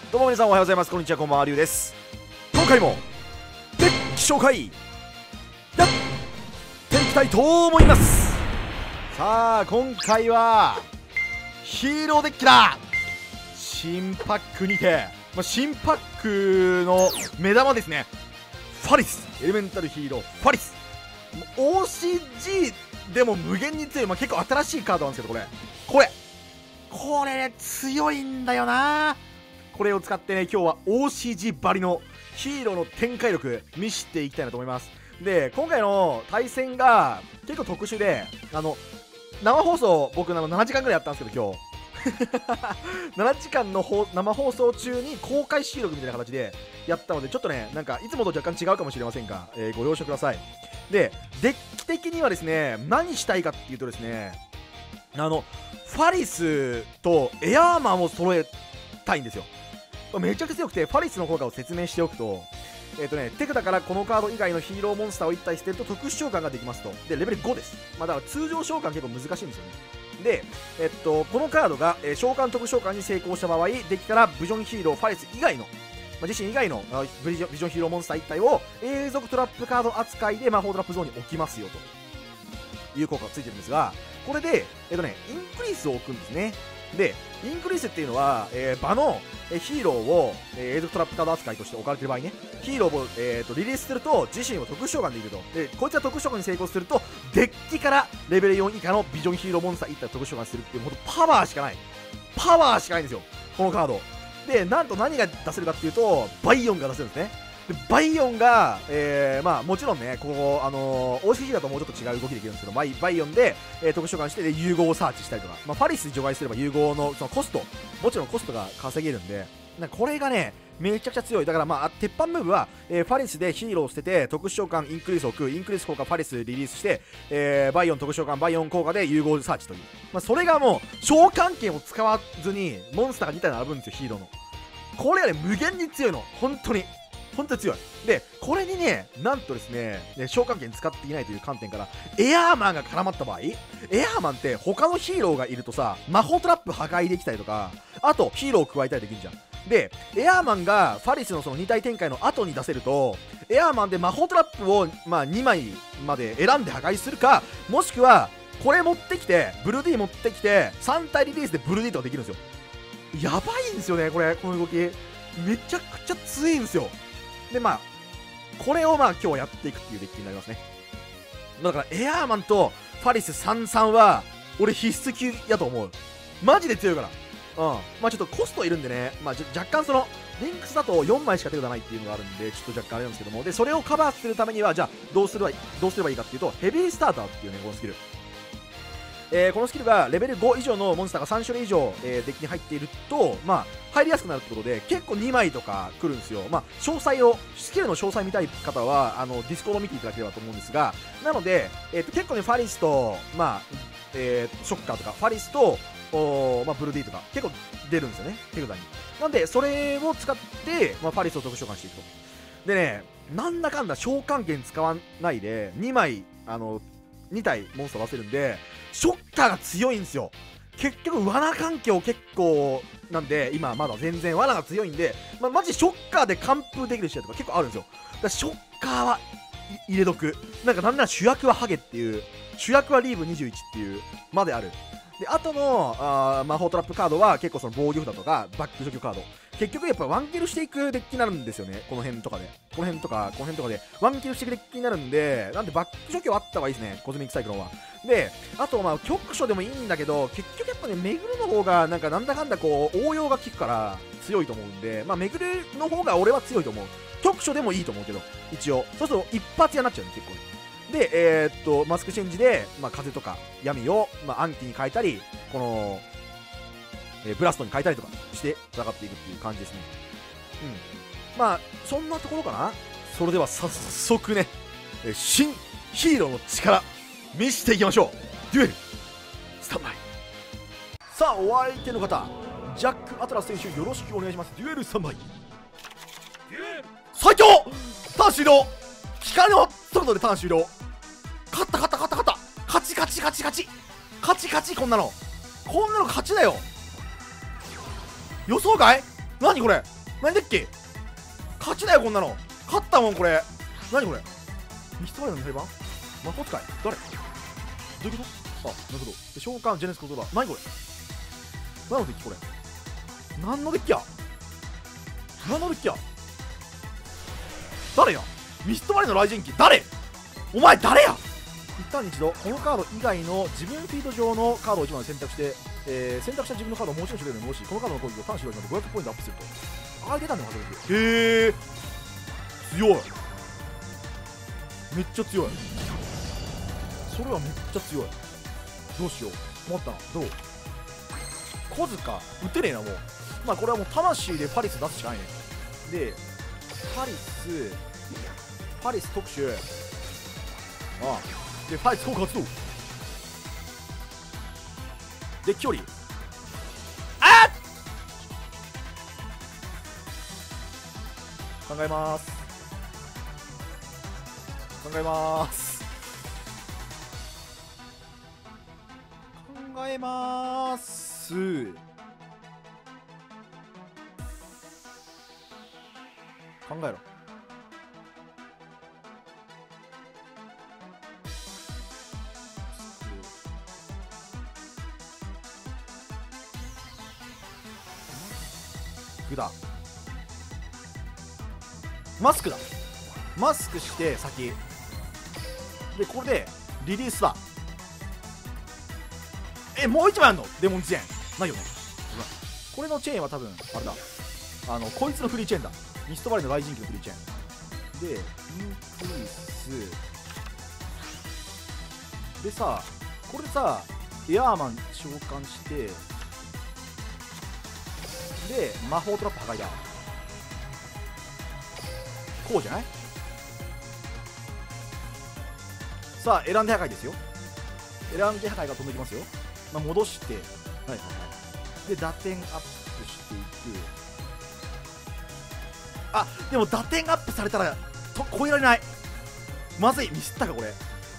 どうも皆さんおはようございます。こんにちは、こんばんは、りゅうです。今回もデッキ紹介やっていきたいと思います。さあ今回はヒーローデッキだ。新パックにて、新パックの目玉ですね。ファリスエレメンタルヒーローファリス OCG でも無限に強い、結構新しいカードなんですけど、これね強いんだよな。これを使ってね、今日は OCG ばりのヒーローの展開力見せていきたいなと思います。で、今回の対戦が結構特殊で、生放送僕7時間ぐらいやったんですけど、今日7時間の生放送中に公開収録みたいな形でやったので、ちょっとねなんかいつもと若干違うかもしれませんが、ご了承ください。で、デッキ的にはですね、何したいかっていうとですね、ファリスとエアーマンを揃えたいんですよ。めちゃくちゃ強くて、ファリスの効果を説明しておくと、手札からこのカード以外のヒーローモンスターを1体捨てると特殊召喚ができますと。で、レベル5です。だから通常召喚結構難しいんですよね。で、このカードが、召喚特殊召喚に成功した場合、デッキからビジョンヒーローファリス以外の、自身以外のビジョンヒーローモンスター1体を永続トラップカード扱いで魔法トラップゾーンに置きますよという効果がついてるんですが、これで、インクリースを置くんですね。で、インクリースっていうのは、場のヒーローを永続トラップカード扱いとして置かれている場合ね、ヒーローを、リリースすると自身を特殊召喚できると。で、こいつが特殊召喚に成功すると、デッキからレベル4以下のビジョンヒーローモンスター1体を特殊召喚するっていう、ほんとパワーしかないんですよ、このカードで。なんと何が出せるかっていうと、バイオンが出せるんですね。でバイオンが、もちろんね、ここ、OCG だともうちょっと違う動きできるんですけど、バイオンで、特殊召喚してで融合をサーチしたりとか、ファリスに除外すれば融合のそのコスト、もちろんコストが稼げるんで、これがね、めちゃくちゃ強い。だから鉄板ムーブは、ファリスでヒーローを捨てて、特殊召喚インクリースを置く、インクリース効果ファリスリリースして、バイオン特殊召喚、バイオン効果で融合サーチという。それがもう、召喚権を使わずに、モンスターが2体並ぶんですよ、ヒーローの。これがね、無限に強いの。本当に強い。で、これにね、なんとですね、召喚権使っていないという観点から、エアーマンが絡まった場合、エアーマンって他のヒーローがいるとさ、魔法トラップ破壊できたりとか、あとヒーローを加えたりできるじゃん。で、エアーマンがファリスのその2体展開の後に出せると、エアーマンで魔法トラップを、2枚まで選んで破壊するか、もしくは、これ持ってきて、ブルディ持ってきて、3体リリースでブルディとかできるんですよ。やばいんですよね、この動き。めちゃくちゃ強いんですよ。で、これを今日やっていくっていうデッキになりますね。だから、エアーマンとファリス33は、俺必須級やと思う。マジで強いから。ちょっとコストいるんでね、若干リンクスだと4枚しか手札ないっていうのがあるんで、ちょっと若干あれなんですけども、で、それをカバーするためには、じゃあ、どうすればいいかっていうと、ヘビースターターっていうね、このスキル。このスキルがレベル5以上のモンスターが3種類以上、デッキに入っていると、入りやすくなるってことで、結構2枚とか来るんですよ。スキルの詳細見たい方は、ディスコード見ていただければと思うんですが、なので、結構ね、ファリスと、ショッカーとか、ファリスと、ブルディとか、結構出るんですよね、手札に。なんで、それを使って、ファリスを特殊召喚していくと。でね、なんだかんだ召喚権使わないで、2枚、2体モンスター出せるんで、ショッカーが強いんですよ。結局罠環境結構なんで、今まだ全然罠が強いんで、マジショッカーで完封できる試合とか結構あるんですよ。だからショッカーは入れとく。なんなら主役はハゲっていう、主役はリーブ21っていうまである。で、あとの魔法トラップカードは結構その防御札とかバック除去カード、結局やっぱワンキルしていくデッキになるんですよね。この辺とかでワンキルしていくデッキになるんで、なんでバック除去あった方がいいですね、コズミックサイクロンは。で、あと局所でもいいんだけど、結局やっぱね、めぐるの方がなんだかんだ応用が効くから強いと思うんで、めぐるの方が俺は強いと思う。局所でもいいと思うけど、一応そうすると一発やなっちゃうね、結構。で、マスクチェンジで、風とか闇を、暗記に変えたり、この、ブラストに変えたりとかして戦っていくっていう感じですね。そんなところかな。それでは早速ね、新ヒーローの力見せていきましょう。デュエルスタンバイ。さあ、お相手の方、ジャック・アトラス選手、よろしくお願いします。デュエルスタンバイ。最強ターン終了。光の速度でターン終了。勝った勝ち。こんなの勝ちだよ。予想外？何これ。 何だっけ、勝ちだよこんなの。勝ったもんこれ。何これ、ミストバイオの2倍版魔法使い誰、どういうこと、あ、なるほど。で召喚ジェネスコントローラー、何これ、何のデッキこれ、何のデッキや、何のデッキや、誰や、ミストバリの雷神機誰、お前誰や。一旦に一度このカード以外の自分フィード上のカードを1枚選択して、選択した自分のカードをもう一度種類に戻し、このカードの攻撃を単種類まで500ポイントアップすると。あ、出たね、初めて。へえ、強い、めっちゃ強い、それはめっちゃ強い。どうしよう、待ったな、どう、小塚打てねえなもう。まあこれはもう魂でパリス出すしかないね。でパリス特殊、ああでパリス効果発動で距離、あっ、考えます、考えます考えます、考えろ。グだ、マスクだ、マスクして先で、これでリリースだ。もう一枚あんのデモンチェーンないよね。これのチェーンは多分あれだ、こいつのフリーチェーンだ、ミストバリの雷神機のフリーチェーンで、インクリースでさ、これでさエアーマン召喚してで魔法トラップ破壊だ。こうじゃない。さあ選んで破壊ですよ。選んで破壊が飛んできますよ。まあ、戻して、はいはいはい、で打点アップしていく。あ、でも打点アップされたら超えられない。まずい、ミスったかこれ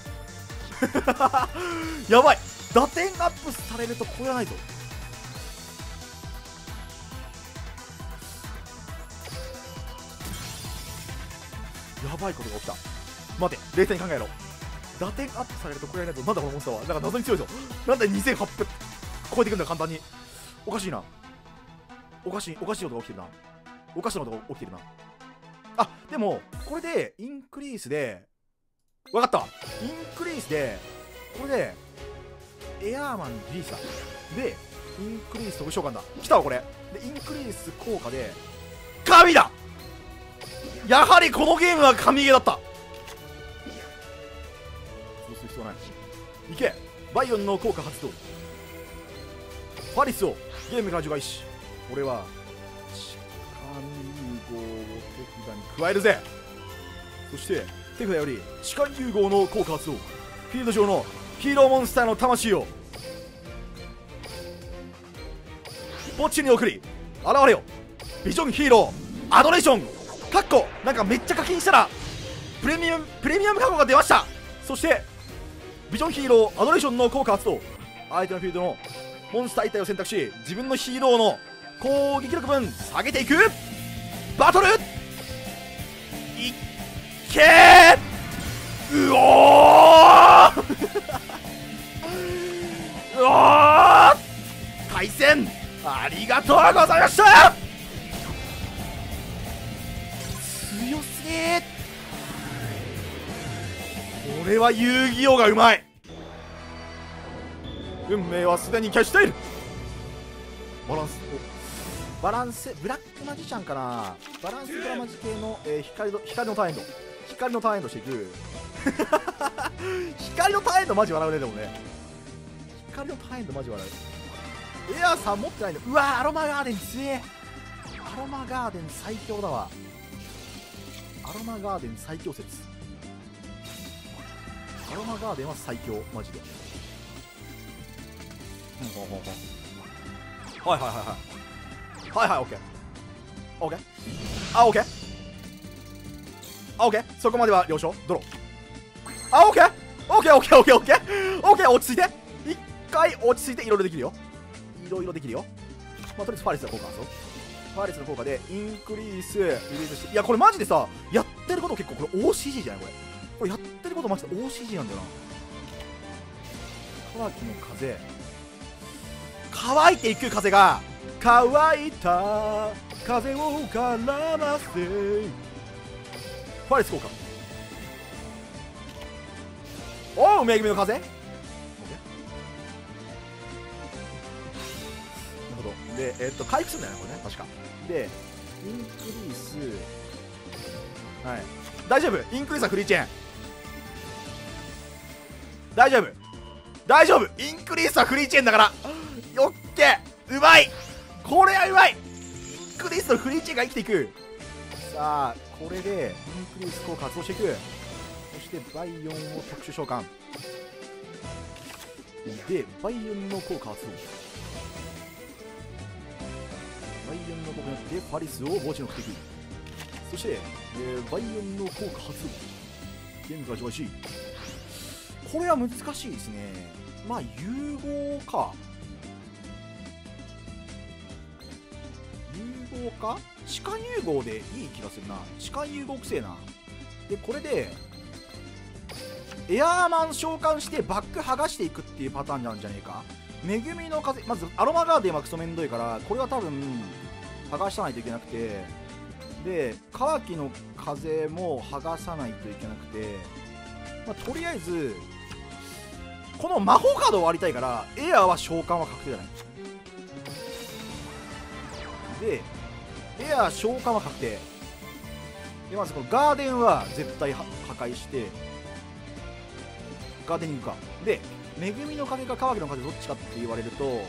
やばい、打点アップされると超えられないぞ。やばいことが起きた。待て、冷静に考えろ。打点アップされると超えられないぞ。なんだこのモンスターは、なんか謎に強いぞ。なんで2800超えてくんだ簡単に。おかしいな、おかしいことが起きてるな、おかしなことが起きてるな。あ、でもこれでインクリースで分かった、インクリースでこれでエアーマンリリースだ。でインクリース特殊召喚だ、来たわこれで、インクリース効果で神だ。やはりこのゲームは神ゲーだった。そうする必要ない。いけ、バイオンの効果発動、パリスをゲームから除外し、俺は痴漢融合を手札に加えるぜ。そして手札より痴漢融合の効果発動、フィールド上のヒーローモンスターの魂を墓地に送り現れよ。ビジョンヒーローアドレーションかっこなんかめっちゃ課金したらプレミアムカッコが出ました。そしてビジョンヒーローアドレーションの効果発動、相手のフィールドのモンスター1体を選択し自分のヒーローの攻撃力分下げていく。バトルいっけー、うおーうおー、対戦ありがとうございました。強すぎー、これは遊戯王がうまい。運命はすでに消している。バランスブラックマジシャンかな。バランスドラマジ系の、光のターンエンド、光のターンエンドしていく光のターンエンドマジ笑うね。でもね光のターンエンドマジ笑う。エアーさん持ってないの。うわー、アロマガーデン強え。アロマガーデン最強だわ。アロマガーデン最強説。アロマガーデンは最強マジで。はいはいはいはいはいはい、オッケーオッケー、あ、オッケーあ、オッケー、そこまでは了承ドロー。あ、オッケーオッケーオッケーオッケーオッケーオッケー、落ち着いて、一回落ち着いて、いろいろできるよ、いろいろできるよ。まあとりあえずファリスは効果あるぞ。 ファレスの効果でインクリースリリースして、いやこれマジでさやってること結構これ OCG じゃないこれやってることマジで OCG なんだよな。乾きの風、乾いていく風が乾いた風を絡ませファレス効果、おう恵みの風、なるほど。で回復するんだよねこれね確かで、インクリース、はい、大丈夫、インクリースはフリーチェーン、大丈夫大丈夫、インクリースはフリーチェーンだからオッケー、うまい、これはうまい、インクリースのフリーチェーンが生きていく。さあこれでインクリース効果発動していく。そしてバイオンを特殊召喚で、バイオンの効果発動、バイオンの効果によってパリスを墓地の敵、そして、バイオンの効果発動、ゲームから除外し、これは難しいですね。まあ融合か、融合か、痴漢融合でいい気がするな。痴漢融合くせえな。でこれでエアーマン召喚してバック剥がしていくっていうパターンなんじゃねえか。恵みの風、まずアロマガーデンはクソめんどいからこれは多分剥がさないといけなくて、で乾きの風も剥がさないといけなくて、まあ、とりあえずこの魔法カードを割りたいからエアーは召喚は確定じゃないで、エアー召喚は確定で、まずこのガーデンは絶対破壊して、ガーデニングかで、恵みの風か乾きの風どっちかって言われると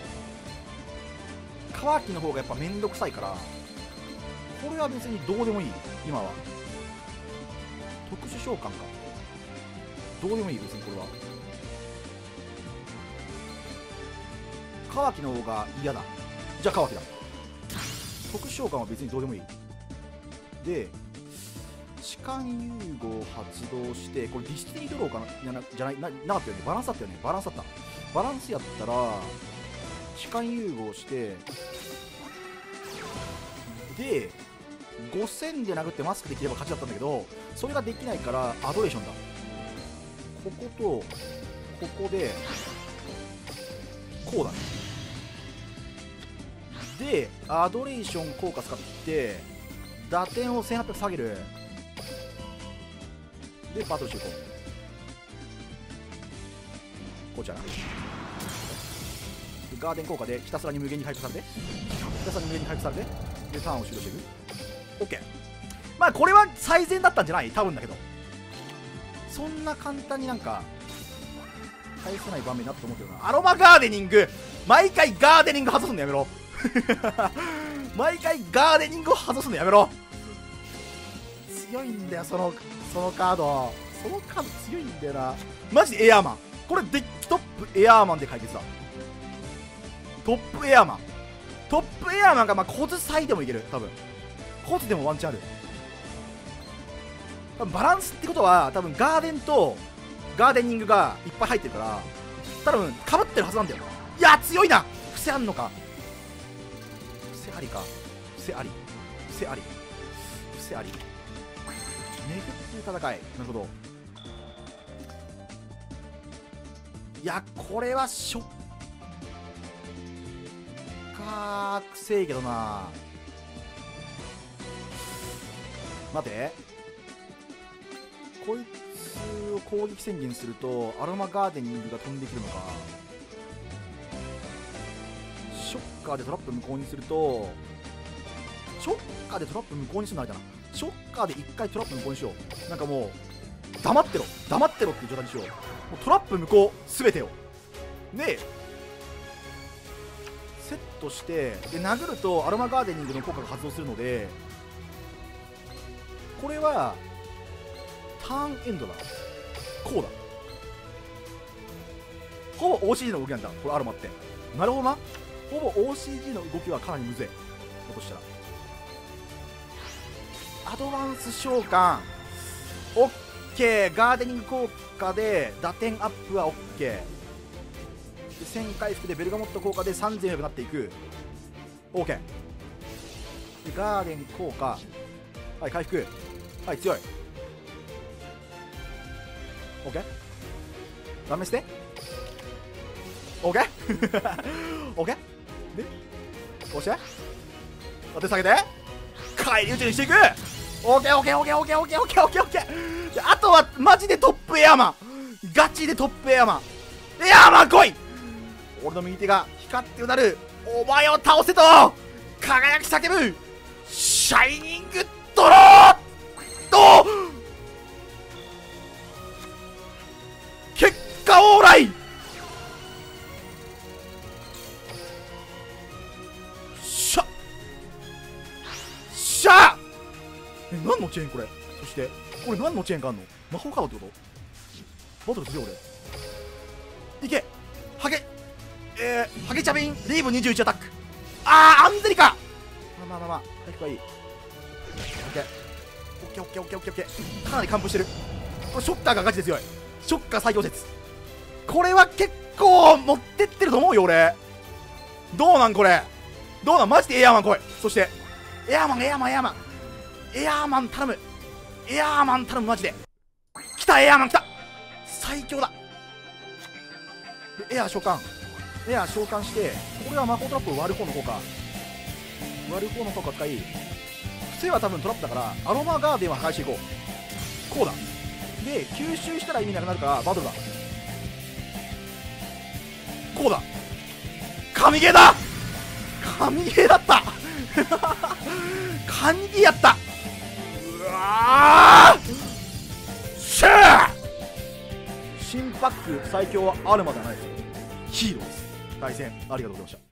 乾きの方がやっぱめんどくさいから、これは別にどうでもいい。今は特殊召喚か、どうでもいい別にこれは。乾きの方が嫌だ、じゃあ乾きだ。特殊召喚は別にどうでもいい。で痴漢融合発動して、これディスティニードローかな、じゃない なかったよね、バランスだったよね、バランスだった、バランスやったら痴漢融合してで5000で殴ってマスクできれば勝ちだったんだけど、それができないからアドレーションだ。こことここでこうだね。でアドレーション効果使って打点を1800下げる。でバトルしていこう。こうちゃなガーデン効果でひたすらに無限に回復されて、ひたすらに無限に回復されて、でターンを終了していく。 OK、 まあこれは最善だったんじゃない、多分だけど、そんな簡単になんか返せない場面だと思うけどな。アロマガーデニング、毎回ガーデニング外すのやめろ毎回ガーデニングを外すのやめろ。強いんだよそのカード、そのカード強いんだよなマジで。エアーマン、これデッキトップエアーマンで解決だ。トップエアーマン、トップエアーマンがまあコズサイでもいける、多分コズでもワンチャンある。多分バランスってことは多分ガーデンとガーデニングがいっぱい入ってるから多分かぶってるはずなんだよ。いや強いな。伏せあんのか、伏せありか、伏せあり、伏せあり、伏せあり、巡っていう戦い、なるほど。いやこれはショッカーくせえけどな。待て、こいつを攻撃宣言するとアロマガーデニングが飛んでくるのか。ショッカーでトラップ無効にすると、ショッカーでトラップ無効にするのあれだな。ショッカーで1回トラップ無効にしよう。なんかもう黙ってろ黙ってろっていう状態にしよう。もうトラップ無効全てをでセットして、で殴るとアロマガーデニングの効果が発動するので、これはターンエンドだ。こうだ、ほぼ OCG の動きなんだこれアロマって。なるほどな、ほぼ OCG の動きはかなりむずい。落としたらアドバンス召喚 OK、 ガーデニング効果で打点アップは OK で、1000回復でベルガモット効果で3000になっていく OK。 でガーデン効果、はい回復、はい強い、 OK、 ダメして OK OK でこうしてお手下げて返り討ちにしていく。 OKOKOKOKOKOKOK であとはマジでトップエアマン、ガチでトップエアマン、エアマン来い。俺の右手が光ってうなる、お前を倒せと輝き叫ぶシャイニングドローと結果オーライ。しゃしゃ何のチェーンこれ。そしてこれ何のチェーンがあんの。魔法カードってこと。バトルするよ俺。いけハゲハゲチャビンリーブ21アタック。アンゼリカ。まあ回復はいい。オッケーかなり完封してる。これショッカーがガチで強い。ショッカー最強説、これは結構持ってってると思うよ俺。どうなんこれ、どうなんマジでエアーマン来い。そしてエアーマン頼むマジで。来たエアーマン来た、最強だ。でエアー召喚して、これは魔法トラップを割る方の効果を使い、伏せは多分トラップだからアロマガーデンは破壊していこう。こうだで吸収したら意味なくなるからバトルだ。こうだ、神ゲーだった神ゲーやった。うわーシャー新パック最強はアルマではないですよ、ヒーローです。対戦ありがとうございました。